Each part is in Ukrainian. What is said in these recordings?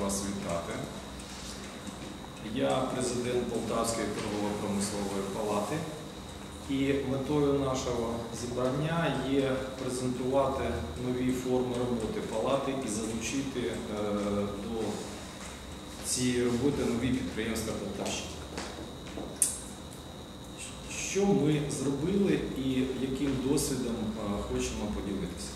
вас вітати. Я президент Полтавської торгово-промислової палати, і метою нашого зібрання є презентувати нові форми роботи палати і залучити до цієї роботи нові підприємства Полтавщини. Що ми зробили і яким досвідом хочемо поділитися?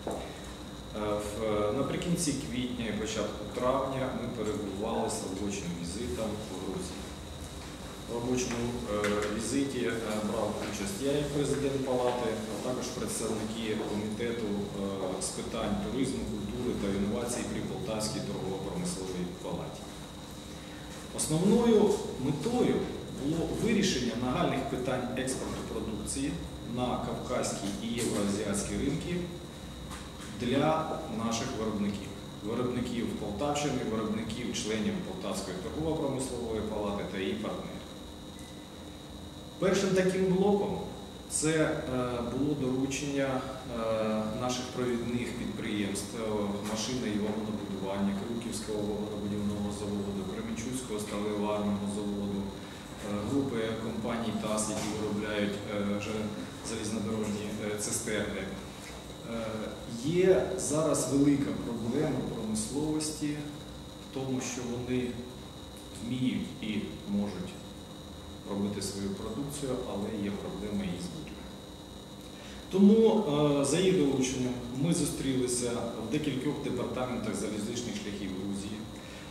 Наприкінці квітня і початку травня ми перебували з робочим візитом в Грузії. В робочому візиті брав участь я як президент палати, а також представники комітету з питань туризму, культури та інновацій при Полтавській торгово-промисловій палаті. Основною метою було вирішення нагальних питань експорту продукції на кавказький і євроазіатські ринки для наших виробників. Виробників Полтавщини, виробників членів Полтавської торгово-промислової палати та її партнерів. Першим таким блоком це було доручення наших провідних підприємств машини і вагонобудування, Крюківського вагонобудівного заводу, Кременчуцького сталеливарного заводу, групи компаній ТАСС, які виробляють залізнодорожні цистерни. Є зараз велика проблема промисловості в тому, що вони вміють і можуть робити свою продукцію, але є проблема її збуту. Тому за їх долученням ми зустрілися в декількох департаментах залізничних шляхів Грузії,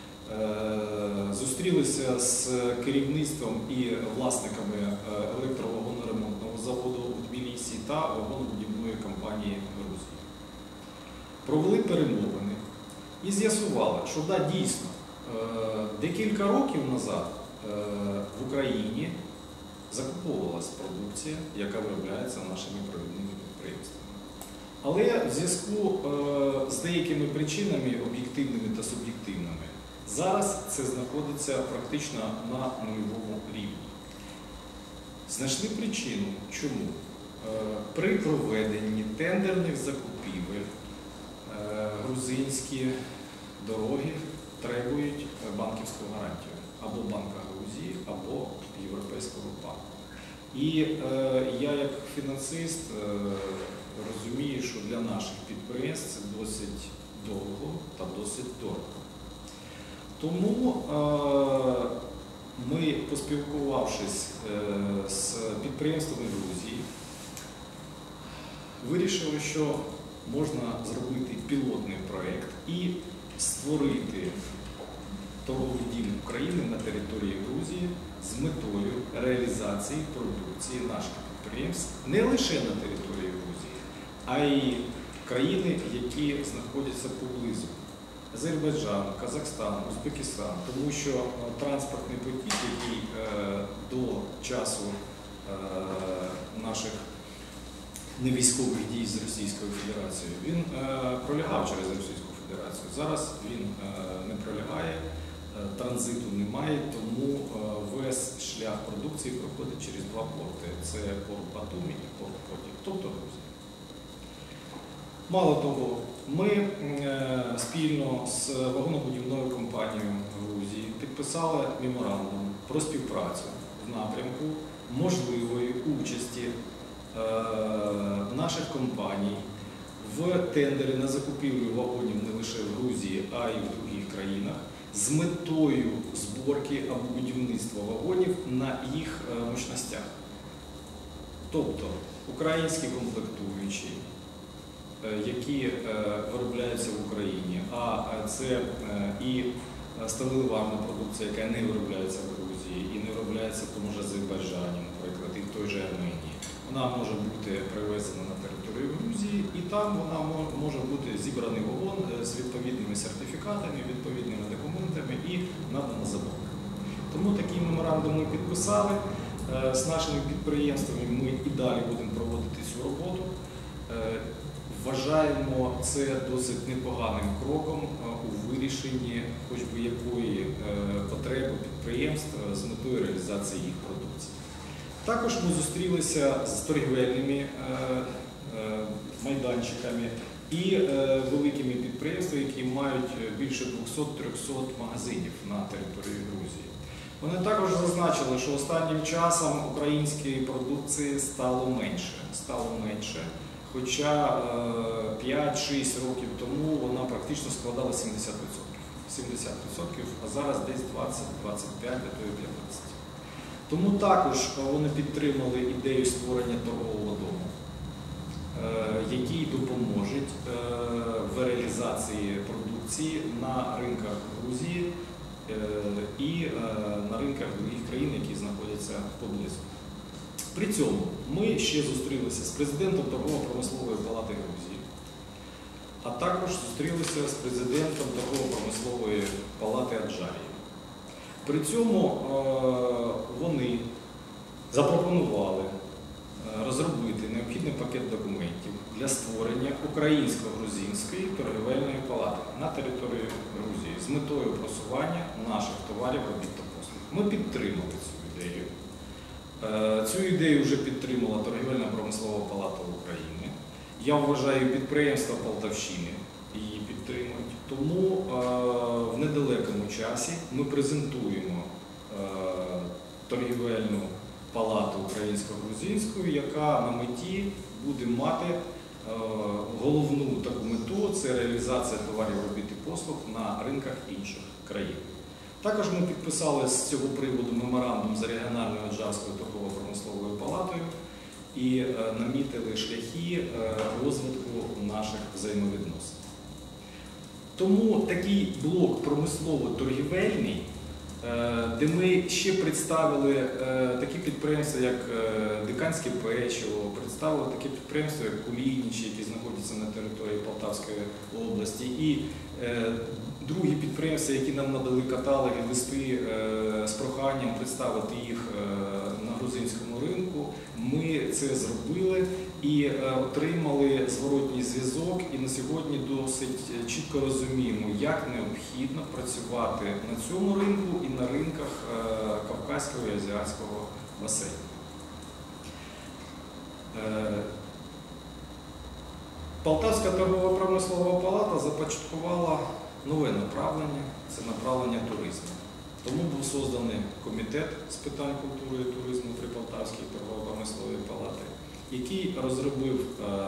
зустрілися з керівництвом і власниками електровагоноремонтного заводу у Тбілісі та вагонобудівної компанії Грузії. Провели перемовини і з'ясували, що дійсно, декілька років назад в Україні закуповувалася продукція, яка виробляється нашими провідними підприємствами. Але в зв'язку з деякими причинами, об'єктивними та суб'єктивними, зараз це знаходиться практично на нульовому рівні. Знайшли причину, чому при проведенні тендерних закупівель грузинські дороги требують банківську гарантію або Банка Грузії, або Європейського банку. І я як фінансист розумію, що для наших підприємств це досить довго та досить дорого. Тому ми, поспілкувавшись з підприємствами Грузії, вирішили, що можна зробити пілотний проєкт і створити торговий дім України на території Грузії з метою реалізації продукції наших підприємств не лише на території Грузії, а й країни, які знаходяться поблизу. Азербайджан, Казахстан, Узбекистан, тому що транспортний потік, який до часу наших невійськових дій з Російською Федерацією, він пролягав через Російську Федерацію. Зараз він не пролягає, транзиту немає, тому весь шлях продукції проходить через два порти. Це порт Батумі і порт Потік, тобто Грузія. Мало того, ми спільно з вагонобудівною компанією Грузії підписали меморандум про співпрацю в напрямку можливої участі наших компаній в тендері на закупівлю вагонів не лише в Грузії, а й в других країнах з метою зборки або будівництва вагонів на їх мощностях. Тобто українські комплектуючі, які виробляються в Україні, а це і сталеливарна продукція, яка не виробляється в Грузії і не виробляється в тому ж Азербайджані, наприклад, і в той же Арменії. Вона може бути привезена на територію Грузії, і там вона може бути зібраний вагон з відповідними сертифікатами, відповідними документами і надана замовнику. Тому такий меморандум ми підписали. З нашими підприємствами ми і далі будемо проводити цю роботу. Вважаємо це досить непоганим кроком у вирішенні хоч би якої потреби підприємств з метою реалізації їх продукції. Також ми зустрілися з торгівельними майданчиками і великими підприємствами, які мають більше 200-300 магазинів на території Грузії. Вони також зазначили, що останнім часом української продукції стало менше, хоча 5-6 років тому вона практично складала 70%, а зараз десь 20, 25, а то і 15%. Тому також вони підтримали ідею створення торгового дому, який допоможе в реалізації продукції на ринках Грузії і на ринках других країн, які знаходяться поблизу. При цьому ми ще зустрілися з президентом Торгово-промислової палати Грузії, а також зустрілися з президентом Торгово-промислової палати Аджарії. При цьому вони запропонували розробити необхідний пакет документів для створення українсько-грузинської торгівельної палати на території Грузії з метою просування наших товарів, робіт та послуг. Ми підтримали цю ідею. Цю ідею вже підтримала Торгівельно-промислова палата України. Я вважаю, підприємства Полтавщини її підтримують. Тому в недалекому часі ми презентуємо торгівельну палату українсько-грузинську, яка на меті буде мати головну таку мету – це реалізація товарів, робіт і послуг на ринках інших країн. Також ми підписали з цього приводу меморандум з регіональною Аджарською торгово-промисловою палатою і намітили шляхи розвитку наших взаємовідносин. Тому такий блок промислово-торгівельний, де ми ще представили такі підприємства, як Диканське печиво, представили такі підприємства, як Кулінічі, які знаходяться на території Полтавської області, і другі підприємства, які нам надали каталоги, листи з проханням представити їх на грузинському ринку. Ми це зробили і отримали зворотній зв'язок, і на сьогодні досить чітко розуміємо, як необхідно працювати на цьому ринку і на ринках Кавказького і Азіатського басейну. Полтавська торгово-промислова палата започаткувала нове направлення – це направлення туризму. Тому був створений комітет з питань культури і туризму при Полтавській торгово-промисловій палаті, який розробив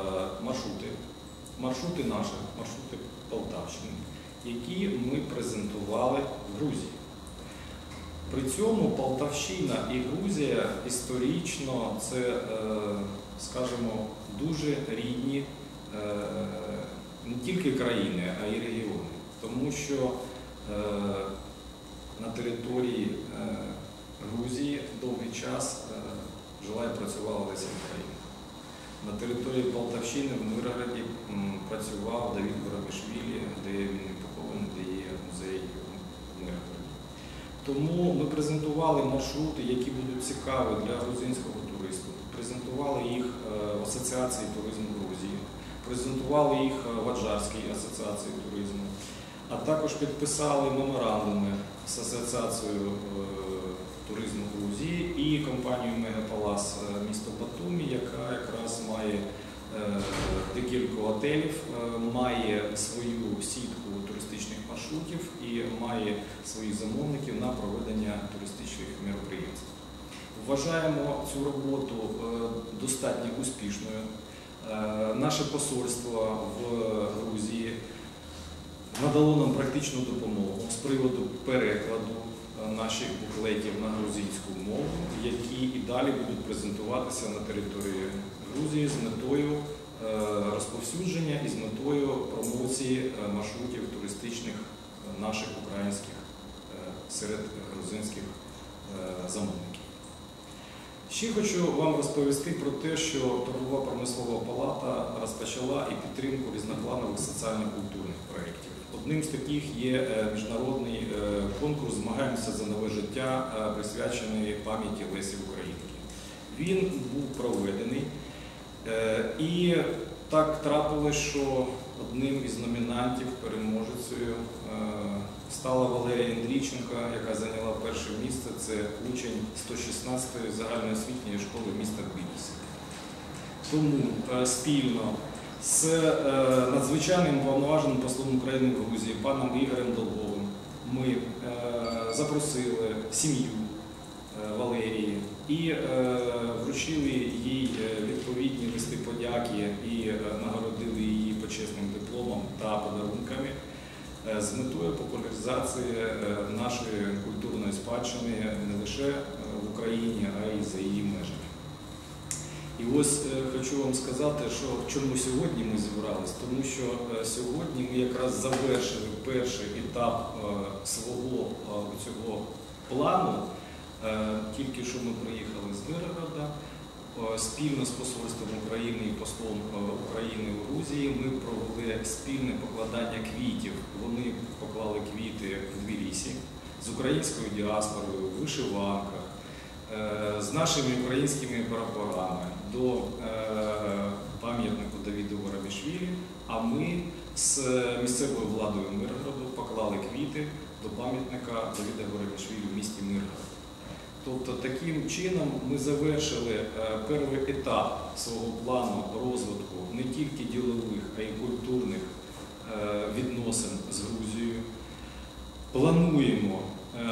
маршрути наші, маршрути Полтавщини, які ми презентували в Грузії. При цьому Полтавщина і Грузія історично – це, скажімо, дуже рідні не тільки країни, а й регіони. Тому що на території Грузії довгий час жила і працювала Леся Українка. На території Полтавщини в Миргороді працював Давид Барабашвілі, де він похований, де є музей в Миргороді. Тому ми презентували маршрути, які будуть цікаві для грузинського туристу. Презентували їх в Асоціації туризму Грузії, презентували їх в Аджарській асоціації туризму, а також підписали меморандуми з Асоціацією туризму Грузії і компанією Мегаполас місто Батумі, яка якраз має декілька готелів, має свою сітку туристичних маршрутів і має своїх замовників на проведення туристичних мероприємств. Вважаємо цю роботу достатньо успішною. Наше посольство в Грузії надало нам практичну допомогу з приводу перекладу наших буклетів на грузинську мову, які і далі будуть презентуватися на території Грузії з метою розповсюдження і з метою промоції маршрутів туристичних наших українських серед грузинських замовників. Ще хочу вам розповісти про те, що Торгово-промислова палата розпочала і підтримку різнопланових соціально-культурних проєктів. Одним з таких є міжнародний конкурс «Змагаємося за нове життя», присвячений пам'яті Лесі Українки. Він був проведений, і так трапилось, що одним із номінантів, переможецею, стала Валерія Андрійченко, яка зайняла перше місце. Це учень 116-ї загальноосвітньої школи міста Тбілісі. Тому спільно з надзвичайним повноваженим послом України в Грузії паном Ігорем Долговим. Ми запросили сім'ю Валерії і вручили їй відповідні листи подяки і нагородили її почесним дипломом та подарунками з метою популяризації нашої культурної спадщини не лише в Україні, а й за її межами. І ось хочу вам сказати, що чому сьогодні ми зібрались, тому що сьогодні ми якраз завершили перший етап свого цього плану. Тільки що ми приїхали з Миргорода, спільно з посольством України і послом України в Грузії ми провели спільне покладання квітів. Вони поклали квіти в Тбілісі з українською діаспорою, в вишиванках, з нашими українськими прапорами до пам'ятнику Давіду Горобішвілі, а ми з місцевою владою Миргороду поклали квіти до пам'ятника Давіда Горобішвілі в місті Миргород. Тобто таким чином ми завершили перший етап свого плану розвитку не тільки ділових, а й культурних відносин з Грузією. Плануємо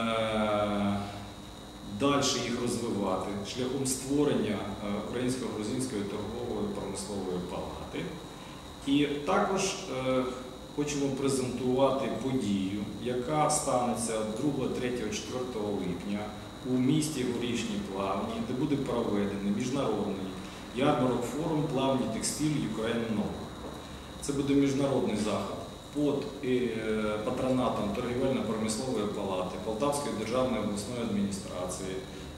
далі їх розвивати шляхом створення Українсько-грузинської торгової промислової палати. І також хочемо презентувати подію, яка станеться 2, 3, 4 липня у місті Горішні Плавні, де буде проведений міжнародний ярмарок форум «Плавні текстиль Ukraine Now». Це буде міжнародний захід під патронатом Торгівельно-промислової палати, Полтавської державної обласної адміністрації,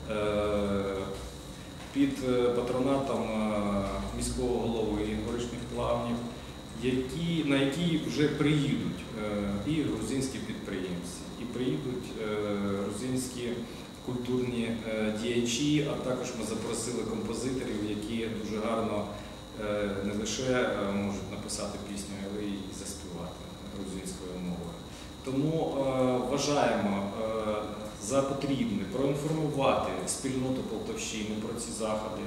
під патронатом міського голови Горішніх Плавнів, на які вже приїдуть і грузинські підприємці, і приїдуть грузинські культурні діячі, а також ми запросили композиторів, які дуже гарно не лише можуть написати пісню, але й заспівати грузинською мовою. Тому вважаємо за потрібне проінформувати спільноту Полтавщини про ці заходи.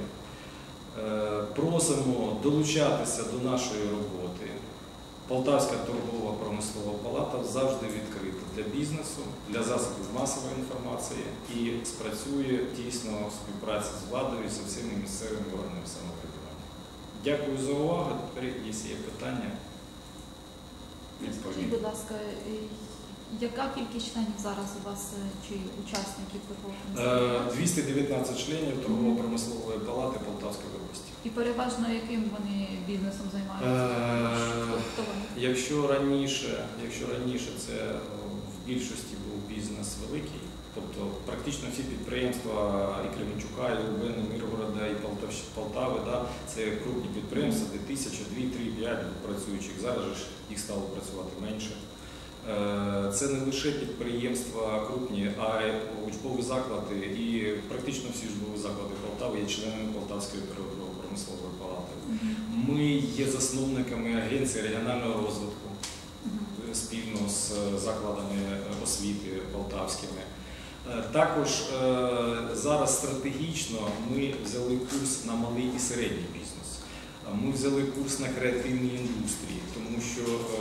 Просимо долучатися до нашої роботи. Полтавська торгова промислова палата завжди відкрита для бізнесу, для засобів масової інформації і спрацює тісно в співпраці з владою і з всіми місцевими органами самоврядування. Дякую за увагу. Тепер, якщо є питання, скажіть, будь ласка, яка кількість членів зараз у вас чи учасників торгового? 219 членів торгово-промислової палати Полтавської області. І переважно яким вони бізнесом займаються? Якщо раніше це в більшості був бізнес великий, тобто практично всі підприємства і Кременчука, і Лубени, Миргорода, і Полтави, це крупні підприємства, де 1000, 2, 3, 5 працюючих. Зараз їх стало працювати менше. Це не лише підприємства крупні, а й учбові заклади, і практично всі учбові заклади Полтави є членами Полтавської торгово-промислової палати. Ми є засновниками Агенції регіонального розвитку спільно з закладами освіти полтавськими. Також зараз стратегічно ми взяли курс на малий і середній бізнес. Ми взяли курс на креативні індустрії, тому що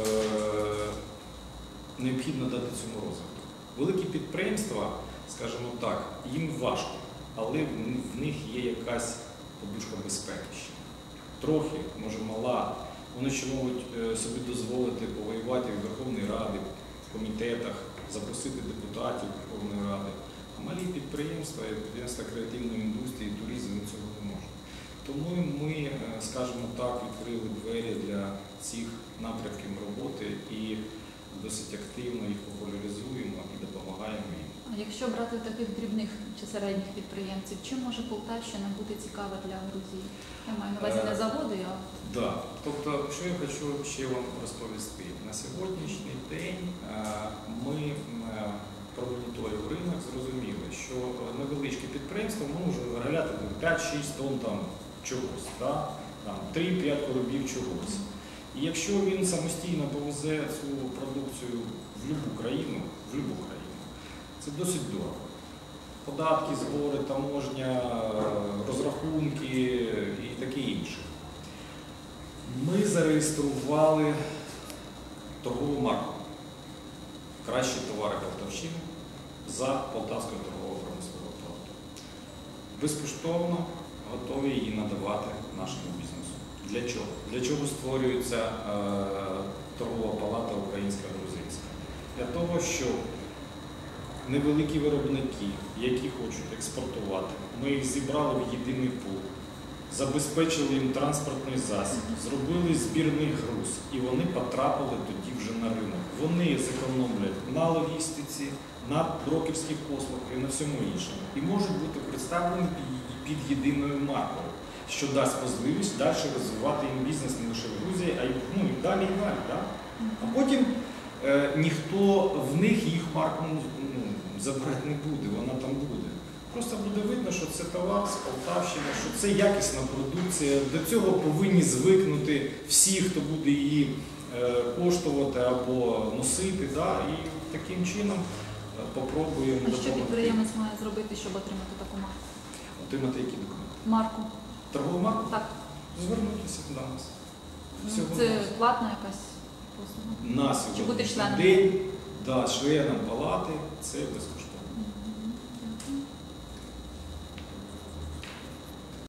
необхідно дати цьому розвитку. Великі підприємства, скажімо так, їм важко, але в них є якась подушка безпеки ще. Трохи, може мала, вони ще можуть собі дозволити повоювати в Верховній Раді, в комітетах, запросити депутатів Верховної Ради. А малі підприємства, підприємства креативної індустрії, туризму цього не можуть. Тому ми, скажімо так, відкрили двері для цих напрямків роботи і досить активно їх популяризуємо і допомагаємо їм. А якщо брати таких дрібних чи середніх підприємців, чим може Полтавщина бути цікава для Грузії? Я маю на увазі не заводи, а… Так. Тобто, що я хочу ще вам розповісти. На сьогоднішній день ми промоніторив ринок, зрозуміли, що невеличке підприємство може виробляти 5-6 тонн чогось, 3-5 коробів чогось. І якщо він самостійно повезе цю продукцію в будь-яку країну, це досить дорого. Податки, збори, таможня, розрахунки і таке інше. Ми зареєстрували торгову марку «Кращі товари Полтавщини» за Полтавською торгово-промисловою палатою. Безкоштовно готові її надавати нашому бізнесу. Для чого? Для чого створюється торгова палата українська-грузинська? Для того, щоб невеликі виробники, які хочуть експортувати, ми їх зібрали в єдиний пул, забезпечили їм транспортний засіб, зробили збірний груз, і вони потрапили тоді вже на ринок. Вони зекономлять на логістиці, на брокерських послугах і на всьому іншому. І можуть бути представлені під єдиною маркою, що дасть можливість далі розвивати їм бізнес не лише в Грузії, а й далі і далі. Да? А потім ніхто в них їх марку забрати не буде, вона там буде. Просто буде видно, що це товар з Полтавщини, що це якісна продукція. До цього повинні звикнути всі, хто буде її коштувати або носити. Да? І таким чином попробуємо А що допомогти. підприємець має зробити, щоб отримати таку марку? Отримати які документи? Марку. Торгову марку? Так. Звернутися до нас. Всього Це нас. платна якась послуга? На Чи бути сьогоднішній членом? день, да, членом палати, це безкоштовно.